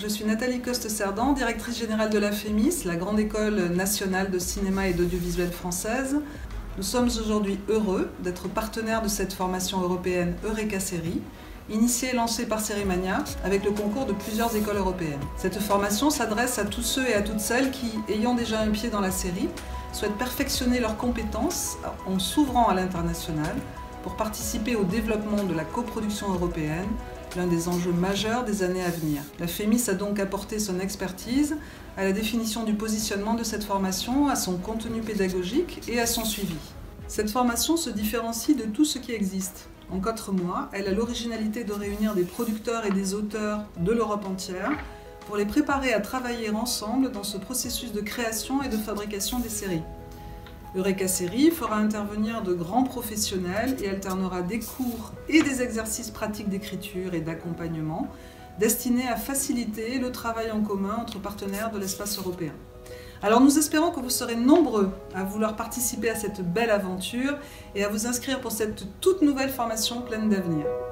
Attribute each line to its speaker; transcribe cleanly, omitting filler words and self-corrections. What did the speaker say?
Speaker 1: je suis Nathalie Coste-Cerdan, directrice générale de la Fémis, la grande école nationale de cinéma et d'audiovisuel française. Nous sommes aujourd'hui heureux d'être partenaires de cette formation européenne Eureka Series, initiée et lancée par Series Mania avec le concours de plusieurs écoles européennes. Cette formation s'adresse à tous ceux et à toutes celles qui, ayant déjà un pied dans la série, souhaitent perfectionner leurs compétences en s'ouvrant à l'international pour participer au développement de la coproduction européenne, l'un des enjeux majeurs des années à venir. La Fémis a donc apporté son expertise à la définition du positionnement de cette formation, à son contenu pédagogique et à son suivi. Cette formation se différencie de tout ce qui existe. En 4 mois, elle a l'originalité de réunir des producteurs et des auteurs de l'Europe entière pour les préparer à travailler ensemble dans ce processus de création et de fabrication des séries. Eureka Series fera intervenir de grands professionnels et alternera des cours et des exercices pratiques d'écriture et d'accompagnement destinés à faciliter le travail en commun entre partenaires de l'espace européen. Alors nous espérons que vous serez nombreux à vouloir participer à cette belle aventure et à vous inscrire pour cette toute nouvelle formation pleine d'avenir.